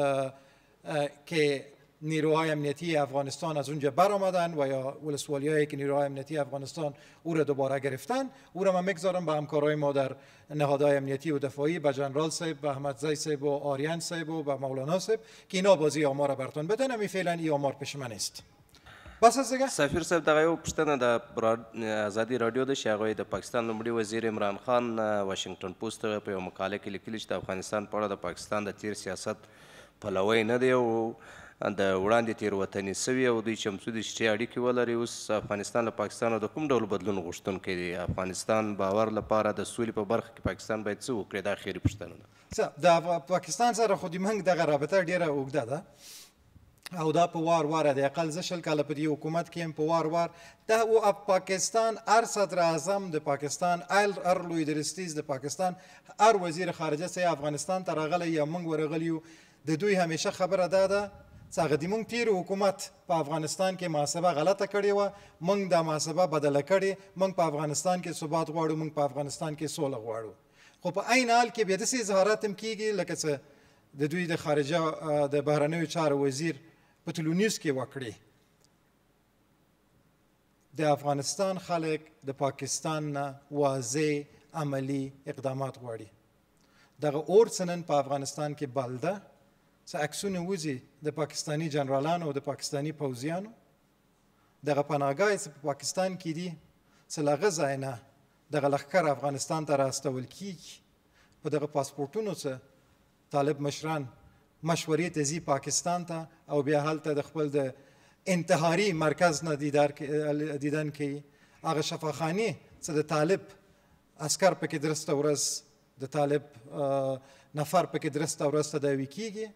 که نیروهای امنیتی افغانستان از اونجا برآمدن و یا ولسوالی هایی که نیروهای امنیتی افغانستان او را دوباره گرفتن، او را من میگذارم به همکارای ما در نهادهای امنیتی و دفاعی، به جنرال صاحب، به احمدزی صاحب و آریان صاحب و به مولانا صاحب که اینا بازی آمار براتون بدن. امی فعلا این آمار پیش من است. بس از دیگه سفیر صاحب دغه یو پوښتنه د ازادي رادیو د چې هغوی د پاکستان لومړي وزیر عمران خان واشنگټن پوسټ ته په یو مقاله کې لیکلي چې د افغانستان په اړه د پاکستان د تیر سیاست پلوی نه دی او د وړاندې تېروتنې سوي او دوی چمتو دي چې ټي اړیکې ولري. اوس افغانستان له پاکستانه د کوم ډول بدلون غوښتونکی دی؟ افغانستان باور لپاره د سولې په برخه کې پاکستان باید څه وکړي؟ دا اخري پوښتنه ده. د پاکستان سره خو موږ دغه رابطه ډیره اوږده ده او دا په وار وار د اقل زه 20 کاله په دې حکومت کې هم په وار وار دا او پاکستان هر صدر اعظم د پاکستان هر لوی درستیز د پاکستان هر وزیر خارجه سي افغانستان ته راغلی یا موږ ورغلیو د دوی همیشه خبره ده څنګه د موږ تیر حکومت په افغانستان کې محاسبه غلطه کړې و، موږ د محاسبه بدله کړې، موږ په افغانستان کې ثبات غواړو، موږ په افغانستان کې سوله غواړو. خو په عین حال کې بیا داسې اظهارات هم کیږي لکه څه د دوی د خارجه د بهرنیو چارو وزیر په تلونیز کې وکړي. د افغانستان خلک د پاکستان نه واضح عملی اقدامات غواړي. دغه اور نن په افغانستان کې بل ده، څه عکسونه وځي د پاکستاني جنرالانو او د پاکستاني پوځیانو. دغه پناهګاه چې په پاکستان کې دي څه له هغه ځای نه دغه لښکر افغانستان ته راستول کیږي. په دغه پاسپورټونو څه طالب مشران مشورې ته ځي پاکستان ته او بیا هلته د خپل د انتحاري مرکز نه دیدن کوي. هغه شفاخانې څه د طالب عسکر پکې درسته ورځ د طالب نفر پکې درسته ورځ تداوي کیږي.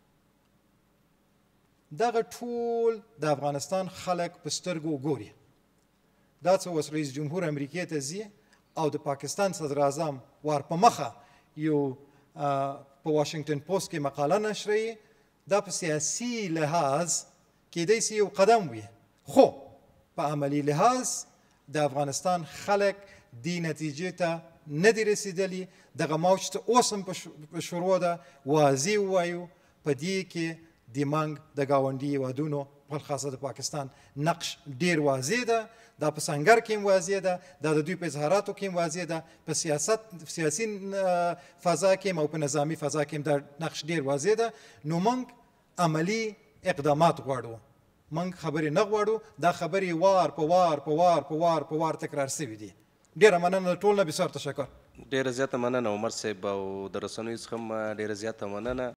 دغه ټول د افغانستان خلک په سترګو ګوري. دا څه اوس رئیس جمهور امریکې ته ځي او د پاکستان صدر اعظم وار په مخه یو په واشنگټن پوسټ کې مقاله نشروي دا په سیاسي لحاظ کیدای شي یو قدم وي خو په عملی لحاظ د افغانستان خلک دې نتیجې ته نه دي رسېدلي دغه موج ته اوس هم په شروع ده واضح ووایو په دې کې د منګ د ګاونډي هیوادونو په خاصه د پاکستان نقش ډیر واضح ده دا په سنګر کې هم واضح ده دا د دوی په اظهاراتو کې هم واضح ده په سیاسي فضا کې او په نظامی فضا کې هم دا نقش ډیر واضح ده نو موږ عملی اقدامات غواړو موږ خبرې نه غواړو دا خبرې وار په وار په وار په وار په وار تکرار شوي دي ډیره مننه ټول نه بسیار تشکر ډیره زیاته مننه عمر صاحب او د رسنیو څخه هم ډیره زیاته مننه